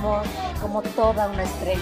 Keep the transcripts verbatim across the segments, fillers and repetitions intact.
amor como toda una estrella.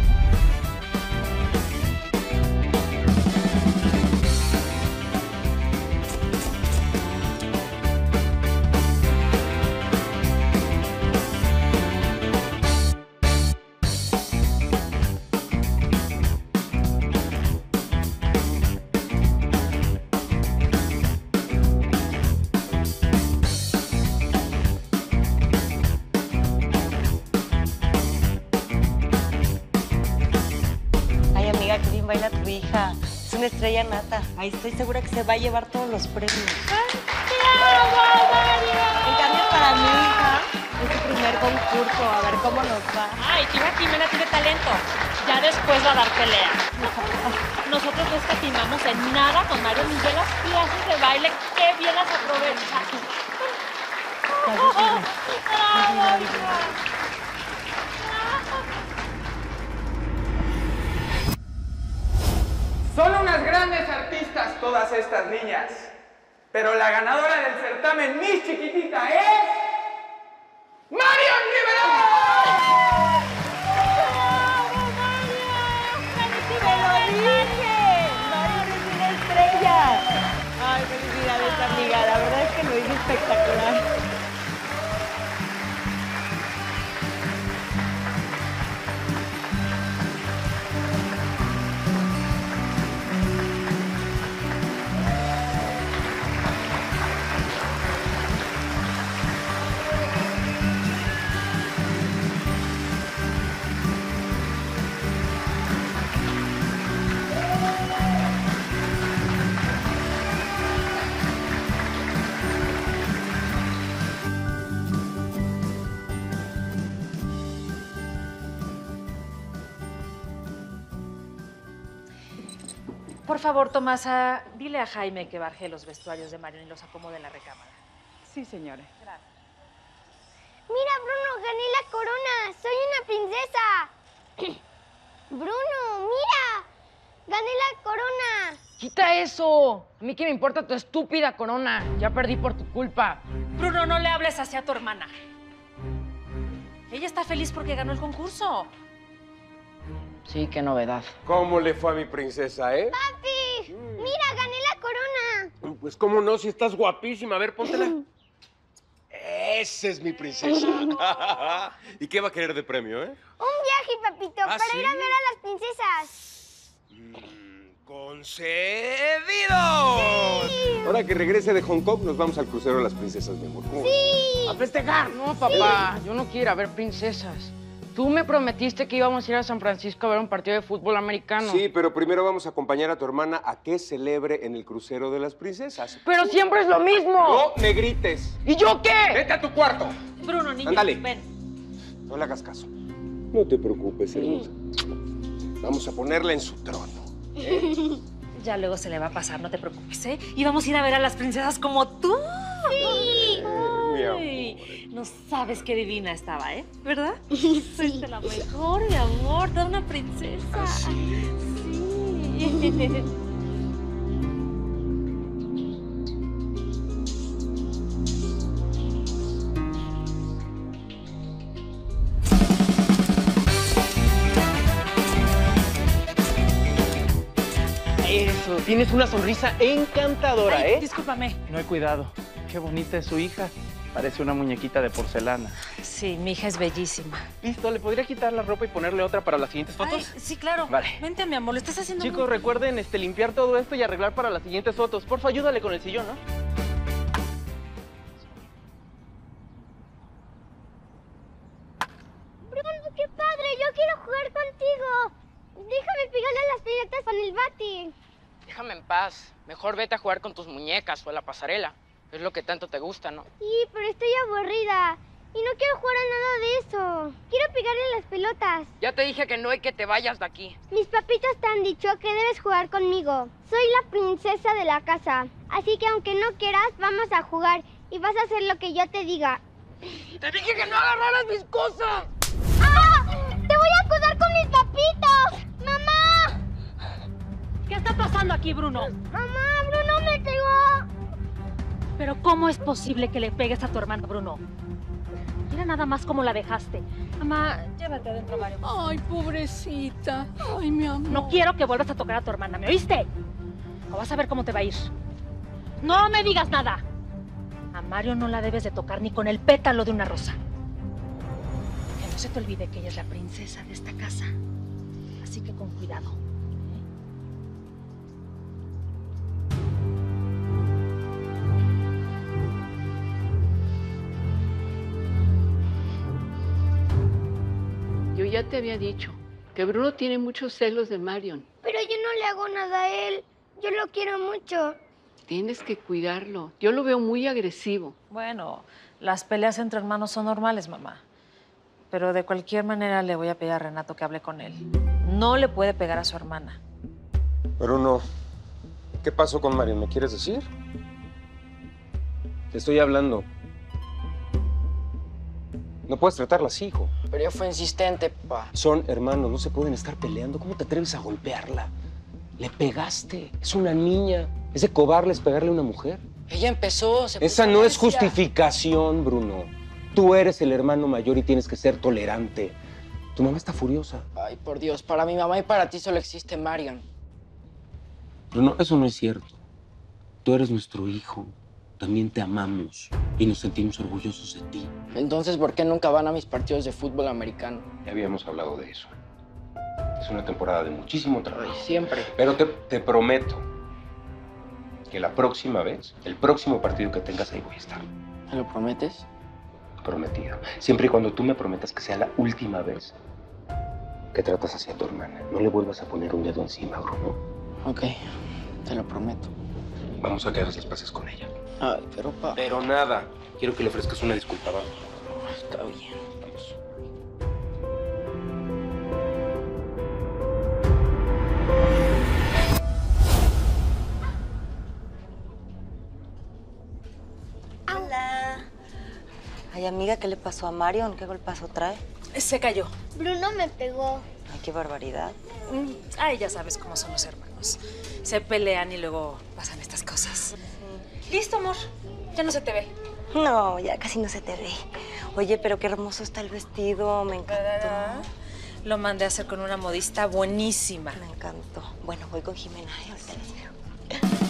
Baila tu hija, es una estrella nata. Ahí estoy segura que se va a llevar todos los premios. ¡Ay, te amo, Mario! En cambio, para mi hija, es su primer concurso. A ver cómo nos va. Ay, tu hija Jimena tiene talento. Ya después va a dar pelea. Nosotros no escatimamos en nada con Mario, ni de las clases de baile. ¡Qué bien las aprovecha! ¡Bravo, hija! Son unas grandes artistas todas estas niñas, pero la ganadora del certamen Miss Chiquitita es... ¡Marion Rivera! ¡Bravo, Mario! ¡Te lo dije! ¡Mario es una estrella! Ay, felicidades, amiga. La verdad es que lo hizo espectacular. Por favor, Tomasa, dile a Jaime que baje los vestuarios de Marion y los acomode en la recámara. Sí, señora. Gracias. Mira, Bruno, gané la corona. Soy una princesa. Bruno, mira. Gané la corona. ¡Quita eso! A mí qué me importa tu estúpida corona. Ya perdí por tu culpa. Bruno, no le hables así a tu hermana. Ella está feliz porque ganó el concurso. Sí, qué novedad. ¿Cómo le fue a mi princesa, eh? Papi, mira, gané la corona. Pues cómo no, si estás guapísima. A ver, póntela. Esa es mi princesa. ¿Y qué va a querer de premio, eh? Un viaje, papito, ¿Ah, para sí? ir a ver a las princesas. Mm, ¡concedido! Sí. Ahora que regrese de Hong Kong, nos vamos al crucero de las princesas, mi amor. ¿Cómo? Sí. ¡A festejar! No, papá, sí. Yo no quiero ir a ver princesas. Tú me prometiste que íbamos a ir a San Francisco a ver un partido de fútbol americano. Sí, pero primero vamos a acompañar a tu hermana a que celebre en el crucero de las princesas. ¡Pero siempre es lo mismo! ¡No me grites! ¿Y yo qué? ¡Vete a tu cuarto! Bruno, niña, Ándale. ven. No le hagas caso. No te preocupes, hermosa. Vamos a ponerla en su trono. ¿eh? Ya luego se le va a pasar, no te preocupes, ¿eh? Y vamos a ir a ver a las princesas como tú. Sí. Mi amor. Ay, no sabes qué divina estaba, ¿eh? ¿Verdad? Sí. Fuiste la mejor, mi amor, toda una princesa. ¿Ah, sí? Sí. Eso, tienes una sonrisa encantadora, Ay, ¿eh? discúlpame. No he cuidado. Qué bonita es su hija. Parece una muñequita de porcelana. Sí, mi hija es bellísima. Listo, ¿le podría quitar la ropa y ponerle otra para las siguientes fotos? Ay, sí, claro. Vale. Vente, mi amor, lo estás haciendo Chicos, muy... recuerden este, limpiar todo esto y arreglar para las siguientes fotos. Porfa, ayúdale con el sillón, ¿no? Bruno, qué padre, yo quiero jugar contigo. Déjame pegarle a las pelotas con el bate. Déjame en paz. Mejor vete a jugar con tus muñecas o a la pasarela. Es lo que tanto te gusta, ¿no? Sí, pero estoy aburrida. Y no quiero jugar a nada de eso. Quiero pegarle a las pelotas. Ya te dije que no hay que te vayas de aquí. Mis papitos te han dicho que debes jugar conmigo. Soy la princesa de la casa. Así que aunque no quieras, vamos a jugar. Y vas a hacer lo que yo te diga. ¡Te dije que no agarraras mis cosas! ¡Ah! ¡Te voy a acusar con mis papitos! ¡Mamá! ¿Qué está pasando aquí, Bruno? ¡Mamá, Bruno me pegó! Pero ¿cómo es posible que le pegues a tu hermana, Bruno? Mira nada más cómo la dejaste. Mamá, Quédate adentro, Mario. Ay, pobrecita. Ay, mi amor. No quiero que vuelvas a tocar a tu hermana, ¿me oíste? O vas a ver cómo te va a ir. No me digas nada. A Mario no la debes de tocar ni con el pétalo de una rosa. Que no se te olvide que ella es la princesa de esta casa. Así que con cuidado. Yo ya te había dicho que Bruno tiene muchos celos de Marion. Pero yo no le hago nada a él. Yo lo quiero mucho. Tienes que cuidarlo. Yo lo veo muy agresivo. Bueno, las peleas entre hermanos son normales, mamá. Pero de cualquier manera le voy a pedir a Renato que hable con él. No le puede pegar a su hermana. Bruno, ¿qué pasó con Marion? ¿Me quieres decir? Te estoy hablando. No puedes tratarla así, hijo. Pero ella fue insistente, papá. Son hermanos, no se pueden estar peleando. ¿Cómo te atreves a golpearla? Le pegaste. Es una niña. ¿Es de cobardes pegarle a una mujer? Ella empezó, se Esa puso no es necia. justificación, Bruno. Tú eres el hermano mayor y tienes que ser tolerante. Tu mamá está furiosa. Ay, por Dios, para mi mamá y para ti solo existe Marion. Bruno, eso no es cierto. Tú eres nuestro hijo. También te amamos y nos sentimos orgullosos de ti. Entonces, ¿por qué nunca van a mis partidos de fútbol americano? Ya habíamos hablado de eso. Es una temporada de muchísimo trabajo. Ay, siempre. Pero te, te prometo que la próxima vez, el próximo partido que tengas, ahí voy a estar. ¿Me lo prometes? Prometido. Siempre y cuando tú me prometas que sea la última vez que tratas hacia tu hermana. No le vuelvas a poner un dedo encima, Bruno. Ok, te lo prometo. Vamos a que hagas las paces con ella. Ay, pero pa... Pero nada. Quiero que le ofrezcas una disculpa, va. Está bien. Vamos. Hola. Ay, amiga, ¿qué le pasó a Marion? ¿Qué golpazo trae? Se cayó. Bruno me pegó. Ay, qué barbaridad. Mm, Ay, ya sabes cómo son los hermanos. Se pelean y luego pasan estas cosas. Listo, amor. Ya no se te ve. No, ya casi no se te ve. Oye, pero qué hermoso está el vestido, me encantó. Lo mandé a hacer con una modista buenísima. Me encantó. Bueno, voy con Jimena. ¿eh? Ahorita las veo.